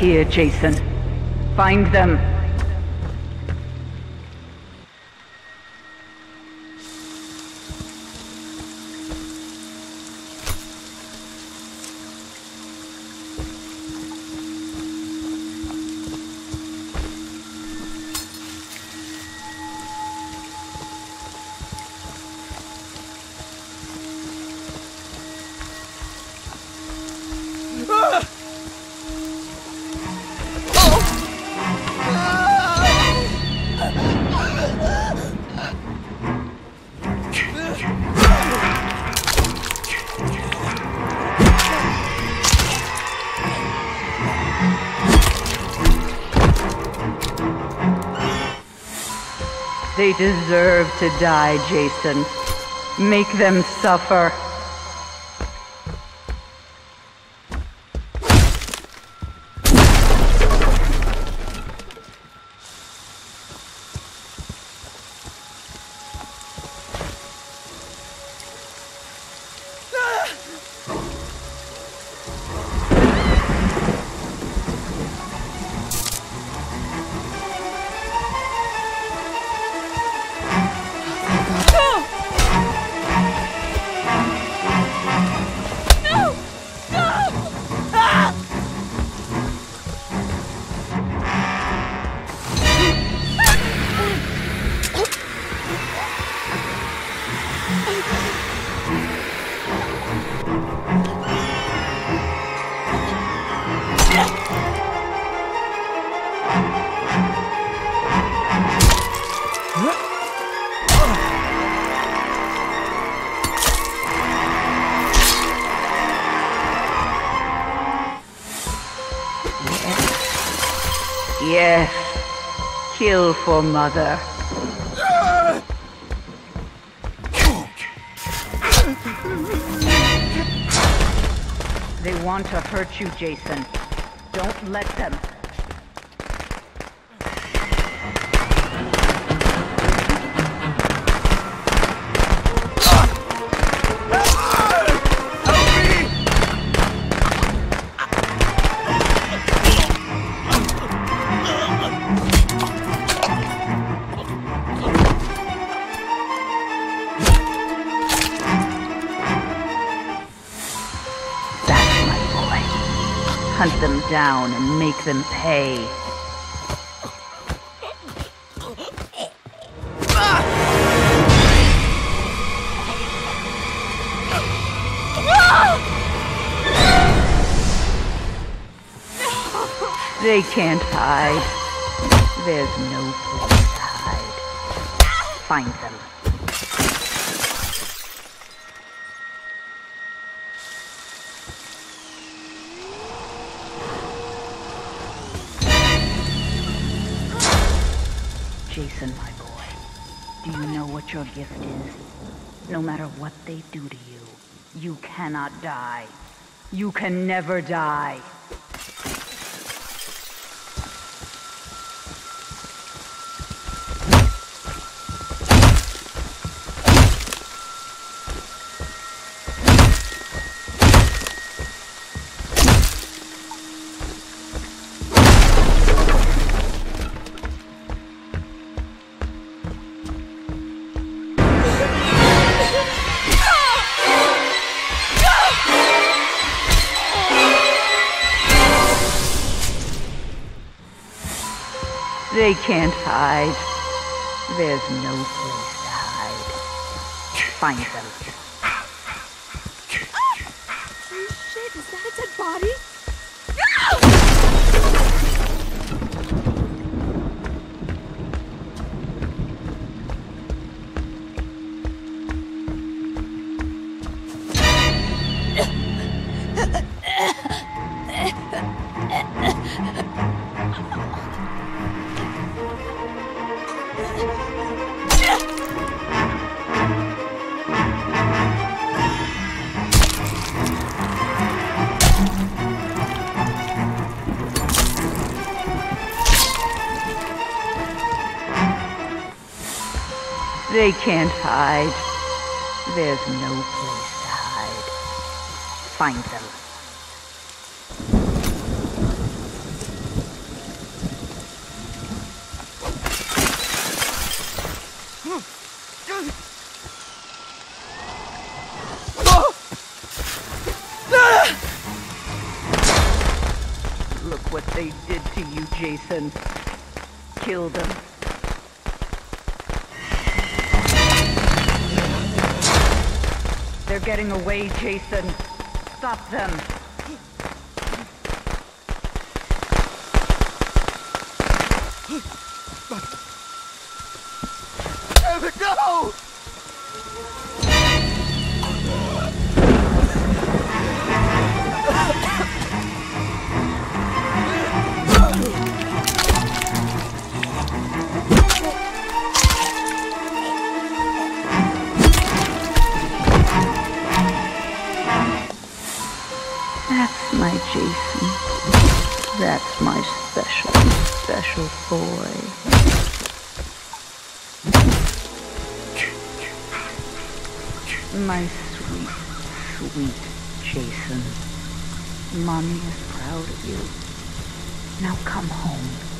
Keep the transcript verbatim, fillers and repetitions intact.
here, Jason. Find them. They deserve to die, Jason. Make them suffer. Yes. Kill for Mother. They want to hurt you, Jason. Don't let them. Hunt them down and make them pay. They can't hide. There's no place to hide. Find them. Jason, my boy, do you know what your gift is? No matter what they do to you, you cannot die. You can never die. They can't hide. There's no place to hide. Find them. Oh shit, is that a dead body? They can't hide. There's no place to hide. Find them. Look what they did to you, Jason. Kill them. They're getting away, Jason. Stop them. Go! That's my Jason. That's my special, special boy. My sweet, sweet Jason. Mommy is proud of you. Now come home.